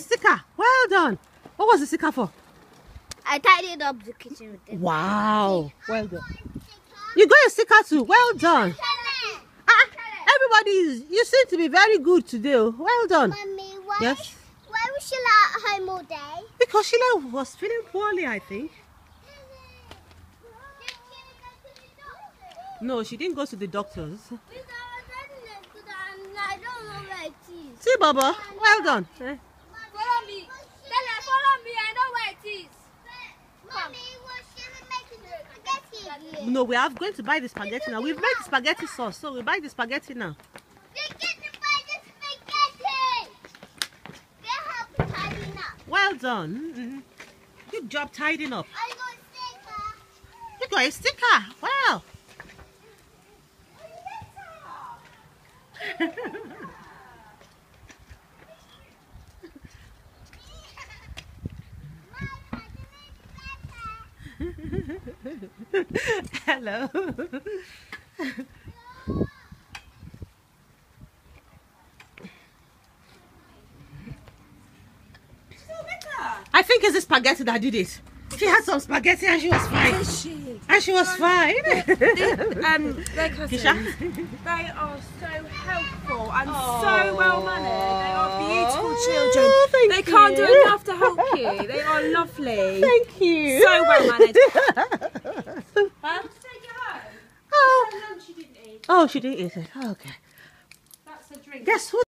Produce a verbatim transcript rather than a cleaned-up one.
sticker. Well done. What was the sticker for? I tidied up the kitchen with it. Wow. Well done. You got a sticker too. Well done. Ah, everybody, is, you seem to be very good today. Well done. Mommy, why, Yes? why was Sheila at home all day? Because Sheila was feeling poorly, I think. No, she didn't go to the doctors. I don't know where it is. See, Baba. Well done. Eh? Follow me. Tell her, follow me. I know where it is. Mommy, was Sheila making spaghetti? No, we are going to buy the spaghetti now. We've made the spaghetti sauce, so we buy the spaghetti now. We get to buy the spaghetti. They help tidying up. Well done. Mm-hmm. Good job tidying up. I got a sticker. You got a sticker. Wow. Hello. I think it's the spaghetti that did it. She had some spaghetti and she was fine. Is she? And she was fine. The, um, their cousins, Kisha? they are so helpful and so Aww. well mannered. They are beautiful children. Oh, thank they can't do you. enough to help you. They are lovely. Thank you. So well mannered. Huh? Oh. Lunch you didn't eat. Oh, she didn't eat it. Okay. That's a drink. Guess who?